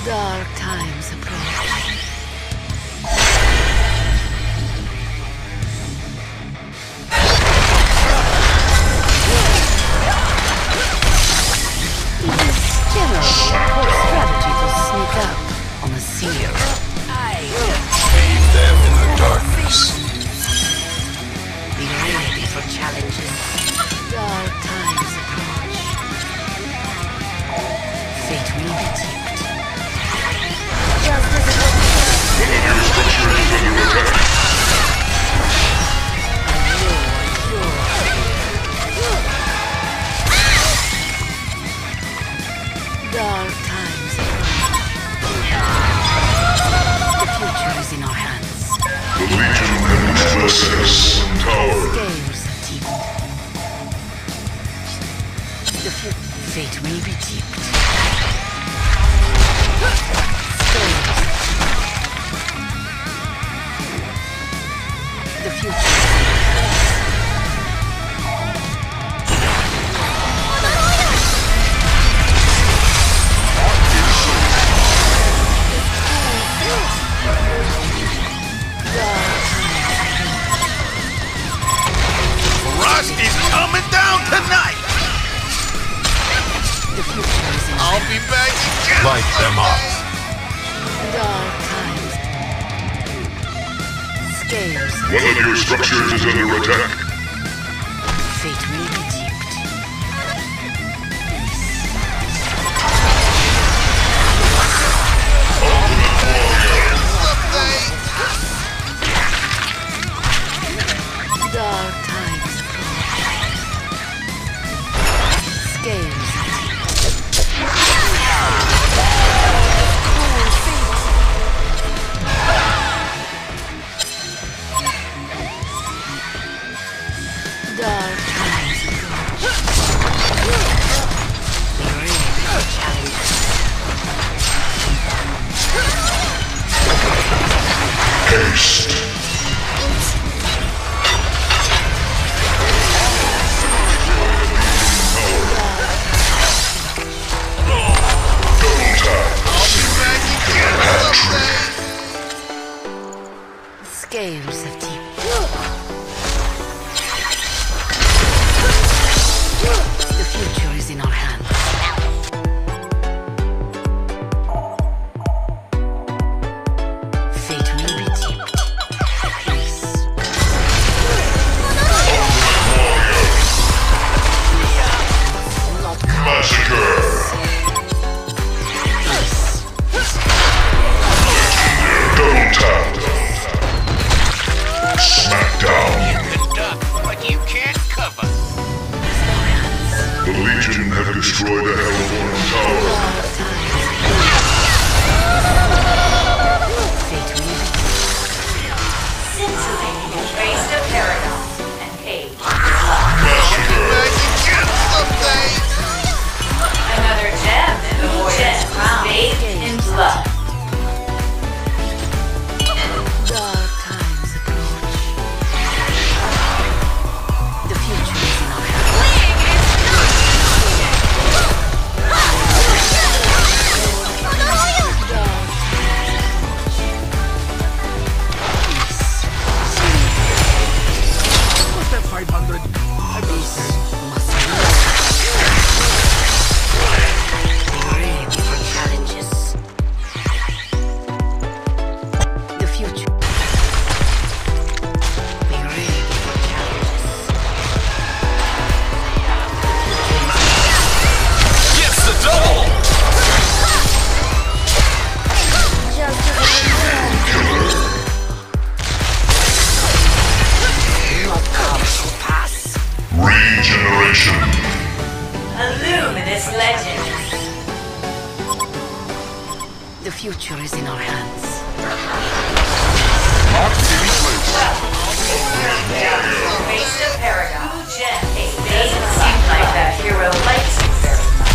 Dark times approach. It is generally a poor strategy to sneak up on the seer. Leave them in the darkness. Be ready for challenges. Dark times approach. Fate will be tipped. Your structure is under attack. Dark times approach. The future is in our hands. The Legion can access tower. Scales are tipped. The fate will be tipped. Scales. The future. Rust is coming down tonight! The future is in I'll be back again! Light them up. dark times. Scales. One of your structures is under attack. Fate will be tipped. Dark times approach. Scales. Cool fate. Dark times approach. Be ready for challenges. Haste. Scales of deep. The future is in our hands. Fate will be tipped. Peace. Massacre. Double tap. Smackdown. You can duck, but you can't cover. The Legion have destroyed the Hellborn Tower. Fate will be Scintillating face of paradox and page. Massacre. Back again someday! Another gem in the void's crown, bathed in blood. dark times approach. The future is in our hands. What's that 500? This must be ready for challenges. The future. Be ready for challenges. Gets the double! What comes to pass? Regeneration. A luminous legend. The future is in our hands. Face of paradox. Gem. It doesn't seem like that hero likes you very much.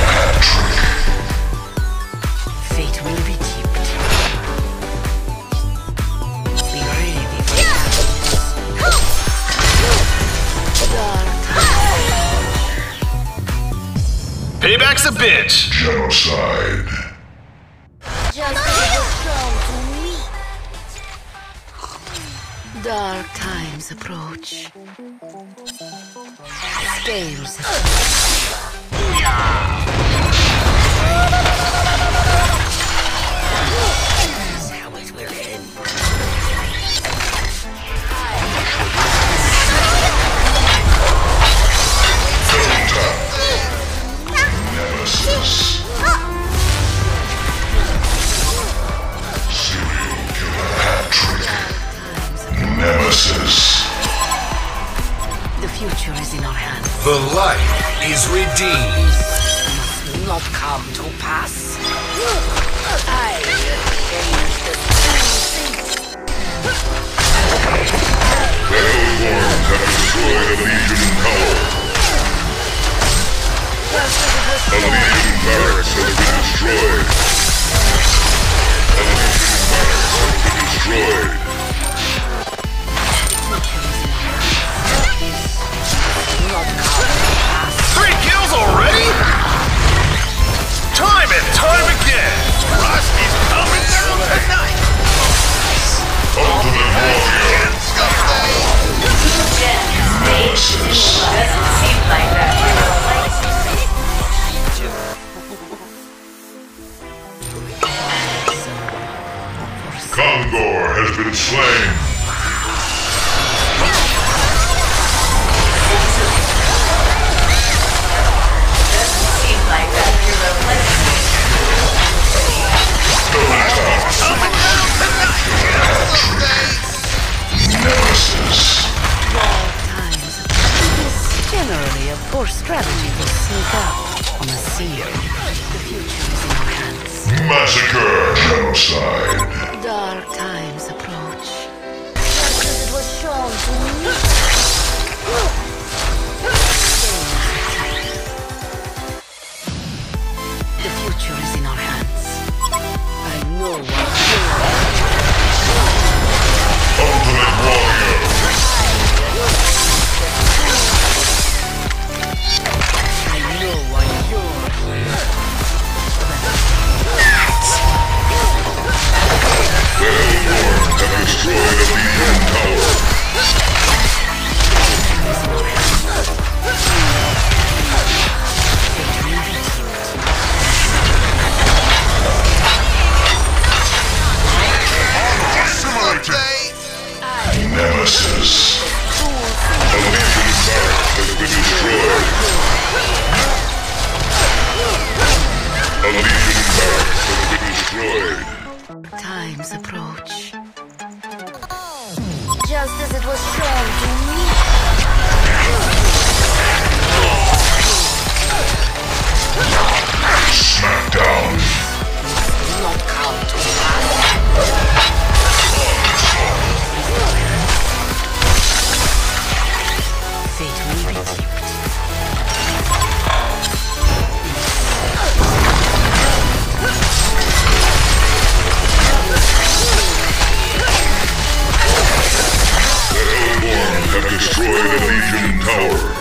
Fate will be tipped. Payback's a bitch. Genocide. Just as it was shown to me. Dark times approach. Scales. That's how it will end. Nemesis. Serial killer hat-trick. Nemesis. The future is in our hands. The light is redeemed. Must not come to pass. I will change the The Hellborns have destroyed a Legion tower. A Legion barracks has been destroyed. A Legion barracks has been destroyed. 3 kills already? Time and time again. Rusty's coming down tonight. Ultimate Warrior. Jen, Nemesis. doesn't seem like that hero likes you. Kongor has been slain. Doesn't seem like that hero likes you. Nemesis. times. It is generally a poor strategy to sneak up on a seal. The future is in our hands. Massacre. Genocide. Dark times approach. Just as it was shown to me. The future is in our hands. I know what Ultimate Warrior. I know why you're here. The Hellborns have destroyed a Legion tower. Nemesis. A Legion barracks has been destroyed. A Legion barracks has been destroyed. Times approach. Just as it was shown to me. Smackdown. Not come to fate will be tipped. The Hellborns have destroyed a Legion tower.